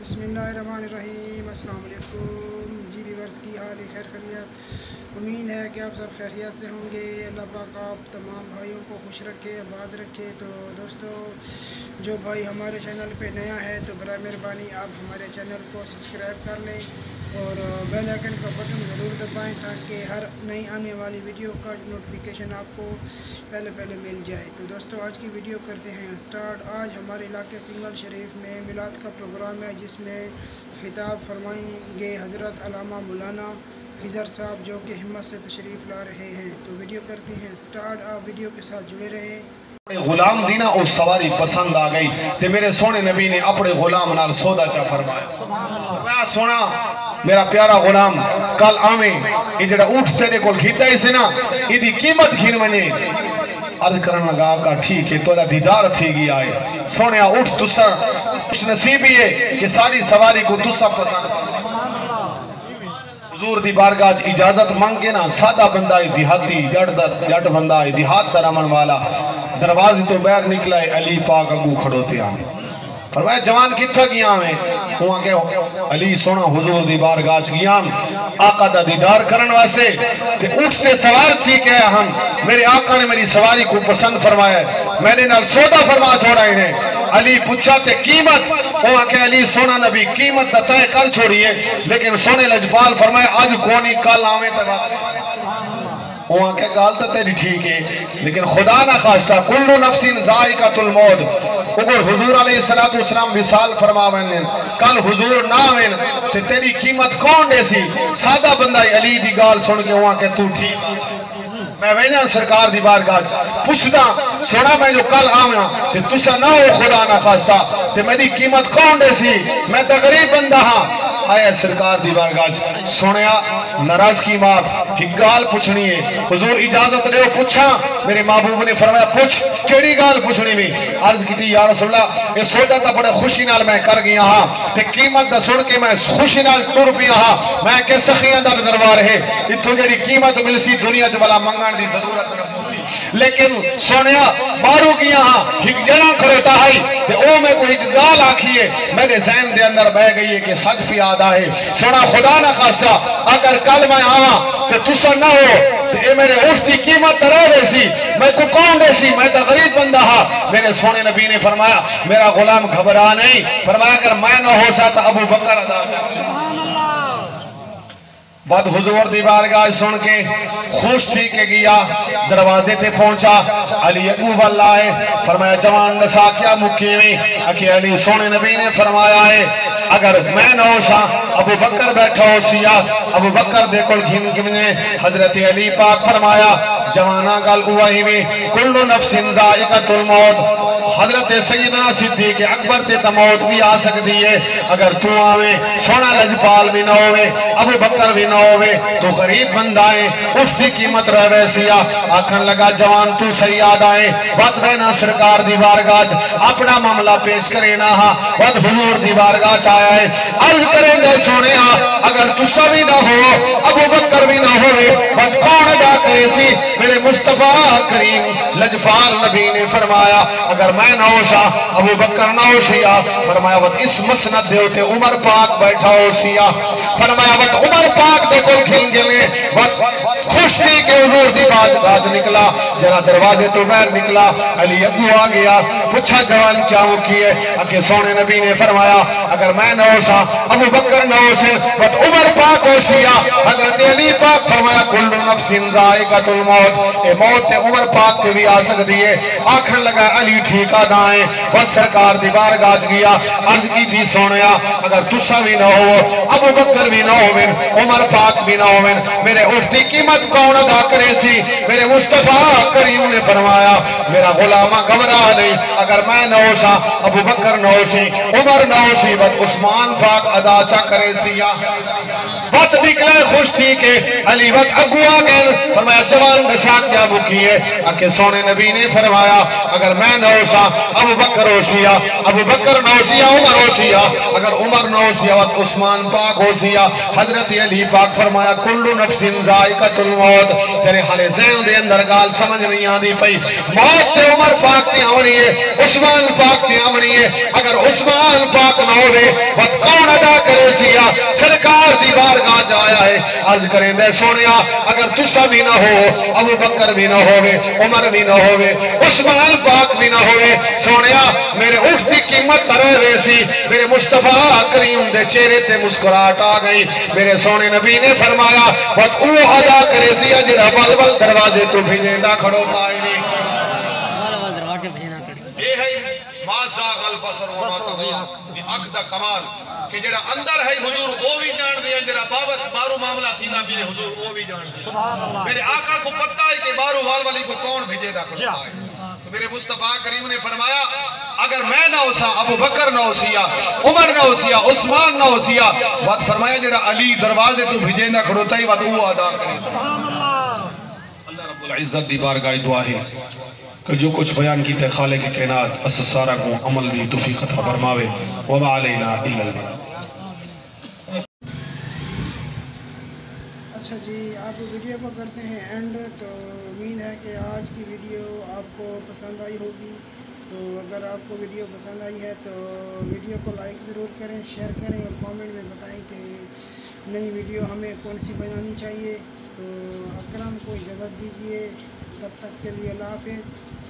बिस्मिल्लाहिर्रहमानिर्रहीम। अस्सलाम वालेकुम जी व्यूअर्स, की हाल है? खैर खैरियत। उम्मीद है कि आप सब खैरियत से होंगे। अल्लाह पाक आप तमाम भाइयों को खुश रखे, आबाद रखे। तो दोस्तों, जो भाई हमारे चैनल पे नया है तो बराए मेहरबानी आप हमारे चैनल को सब्सक्राइब कर लें और बेल आइकन का बटन ज़रूर दबाएं ताकि हर नई आने वाली वीडियो का नोटिफिकेशन आपको पहले मिल जाए। तो दोस्तों, आज की वीडियो करते हैं स्टार्ट। आज हमारे इलाके सिंगल शरीफ में मिलाद का प्रोग्राम है, जिसमें खिताब फरमाएंगे हज़रत अल्लामा मौलाना खिज़र साहब, जो कि हिम्मत से तशरीफ़ ला रहे हैं। तो वीडियो करते हैं स्टार्ट। आप वीडियो के साथ जुड़े रहें। गुलाम दी ना उस सवारी पसंद आ गई ते मेरे सोने नबी ने अपने गुलाम नाल सौदा चा फरमाया। सोना मेरा प्यारा गुलाम, कल आवे ये जेड़ा ऊठ तेरे कोल खीता ही से ना, इदी कीमत घिन वने। अर्ज करन लगा का ठीक है, तोरा दीदार थी गया है। सोने उठ, तुसा खुश नसीबी है कि सारी सवारी को तुसा पसंद। हुजूर दी बारगाह इजाजत मांग के ना, सादा बंदा है, देहाती जट बंदा है, देहात दा रमन वाला, दरवाजे तो बाहर निकला है, अली पाक अगू खड़ोते आने। फरमाया जवान कित्थे गया मैं? हुआ के अली सोना हुजूर दी बारगाह गया आका दा दीदार करन वास्ते। ते उठते सवार थी के हम, मेरे आका ने मेरी सवारी को पसंद फरमाया, मैंने नाल सौदा फरमा छोड़ा इन्हें। अली पूछा ते कीमत? हुआ के अली सोना नबी कीमत दा तय कर छोड़िए, लेकिन सोने लजपाल फरमाया आज कोनी कल आवे ते बात। वहाँ के गाल तो तेरी ठीक है, लेकिन खुदा ना खास्ता कुल्लु नफ्सिन ज़ाइक़तुल मौत। अगर हुजूर अलैहिस्सलातु वस्सलाम विसाल फरमावन कल हुजूर ना आवेन ते तेरी कीमत कौन देसी? सादा बंदा अली दी गाल सुन के वहाँ के तू ठीक। मैं वैना सरकार दी बारगाह पुछदा, सोना मैं जो कल आवा ते तुसा ना हो खुदा ना खास्ता ते मेरी कीमत कौन देसी? मैं तो गरीब बंदा हाँ। आया सरकार दी बारगाह, सुनिया नाराज की माफ एक गाल पूछनी है। हुजूर इजाजत दे पूछा? मेरे महबूब ने फरमाया पूछ, केड़ी गाल पूछनी भी? अर्ज की या रसूलल्लाह, ये सौदा तो बड़े खुशी नाल मैं कर गया हां ते कीमत दा सुन के मैं खुशी नाल टुर पिया हां। मैं के सखियां दा दरबार है, इत्थों जेडी कीमत मिलसी दुनिया च वाला मंगण दी जरूरत नहीं, लेकिन सोनिया बारू किया हां एक जना खड़ोता है ते ओ मैं कोई एक गाल आखी है, मेरे ज़हन दे अंदर बह गई है कि सच पे याद आए। सोना खुदा ना खास्ता अगर कल मैं आवा तो तुसा ना हो ते ए मेरे उठ दी कीमत रह देसी, मैं को कौन देसी? मैं तो गरीब बंदा हां। मेरे सोने नबी ने फरमाया मेरा गुलाम घबरा नहीं, फरमाया अगर मैं ना हो सा तो अबू बकर अदा। बाद हुजूर दी बारगाह सुन के खुश थी के गया, दरवाजे पे पहुंचा, अली अबू वल्ला है, फरमाया जवान नसा क्या मुक्की में? अके अली सोने नबी ने फरमाया है अगर मैं ना हो सा अबू बकर बैठा हो सिया। अबू बकर देखो घिन घिने हजरत अली पाक फरमाया जवाना गल उवाही में कुल्लु नफ्सिन ज़ाइक़तुल मौत। हजरत सैयदना सिद्दीक़ अकबर ते तो मौत भी आ सकती है, अगर तू आवे सोना लजपाल भी ना होवे, अबू बकर भी ना होवे तो गरीब बंदा है, उसकी कीमत रहे सिया। आखन लगा जवान तू सही याद आए, बद बहना सरकार दी बारगाह अपना मामला पेश करे ना हा, बद हुजूर दी बारगाह आया है। अर्ज करेंगे सोने अगर तुसा भी ना हो अबू बकर भी ना होवे बद कौन अदा करे सी? मेरे मुस्तफा करीम लजपाल नबी ने फरमाया अगर मैं ना हो सा अबू बकर ना हो सिया। फरमाया वत इस मसनद दे उते उमर पाक बैठा हो सिया। फरमाया वत उमर पाक दे कोल खिल गए, वत खुश थी के हुजूर दी बाज निकला, जरा दरवाजे तो बाहर निकला, अली अगू आ गया, पूछा जवान क्या मुखी है? अके सोने नबी ने फरमाया अगर मैं ना हो सा अबू बकर ना हो सिन वत उमर पाक हो सिया। हजरत अली पाक फरमाया कुल्लु नफ्सिन ज़ाइक़तुल मौत, ए मौत ते उमर पाक के भी आ सकती है। आखन लगा अली ठीक आदा है, बस सरकार दी बारगाह गया, अर्ज की थी सोनिया अगर तुसा भी ना हो अबू बकर भी ना होवे उमर पाक भी ना होवे मेरे उठ दी कीमत कौन अदा करे सी? मेरे मुस्तफा करीम ने फरमाया मेरा गुलामा घबरा नहीं, अगर मैं ना हो सा अबू बकर ना हो सी उमर ना हो सी बस उस्मान पाक अदा चा करे सिया। وقت نکلے خوش تھی کہ علی وقت اگو آ گئے فرمایا جوان دسا کیا بکی ہے کہ سونے نبی نے فرمایا اگر میں نہ ہوسا ابو بکر ہوسیا ابو بکر نہ ہوسیا عمر ہوسیا اگر عمر نہ ہوسیا وقت عثمان پاک ہوسیا حضرت علی پاک فرمایا کل نفس ذائقۃ الموت تیرے حال ذہن دے اندر گال سمجھ نہیں آندی پئی موت تے عمر پاک تے آونی ہے عثمان پاک تے آونی ہے اگر عثمان پاک نہ ہوے وقت کون ادا کرے سیا سرکار دی بارگاہ جایا ہے عرض کریں دے سونیا اگر تسا بھی نہ ہو ابو بکر بھی نہ ہوے عمر بھی نہ ہوے عثمان پاک بھی نہ ہوے سونیا میرے اٹھ دی قیمت ترے ویسی میرے مصطفیٰ کریم دے چہرے تے مسکراہٹ آ گئی میرے سونے نبی نے فرمایا وقت او ادا کرے سیا جڑا بل بل دروازے تو بھیجیندا کھڑوتا ہے یہ ہے ما زاغ البصر وما طغى اکھ دا کمال کہ جڑا اندر ہے حضور وہ بھی جان دے جڑا بارو معاملہ تھیندا بھی حضور وہ بھی جان دے سبحان اللہ میرے آقا کو پتہ ہے کہ بارو وال والی کو کون بھیجے دا کھڑا ہے تو میرے مصطفیٰ کریم نے فرمایا اگر میں نہ ہوسا ابو بکر نہ ہوسیا عمر نہ ہوسیا عثمان نہ ہوسیا وقت فرمایا جڑا علی دروازے تو بھیجے دا کھڑوتا ہے وقت وہ ادا کرے سبحان اللہ اللہ رب العزت دی بارگاہ دعا ہے کہ جو کچھ بیان کیتے خالق کائنات اس سارا کو عمل دی توفیق عطا فرماوے وما علینا الا البلاغ اچھا جی آپ ویڈیو کو کرتے ہیں اینڈ تو امید ہے کہ آج کی ویڈیو آپ کو پسند آئی ہوگی تو اگر آپ کو ویڈیو پسند آئی ہے تو ویڈیو کو لائک ضرور کریں شیئر کریں اور کامنٹ میں بتائیں کہ نئی ویڈیو ہمیں کون سی بنانی چاہیے تو اکرم کو اجازت دیجیے تب تک کے لیے اللہ حافظ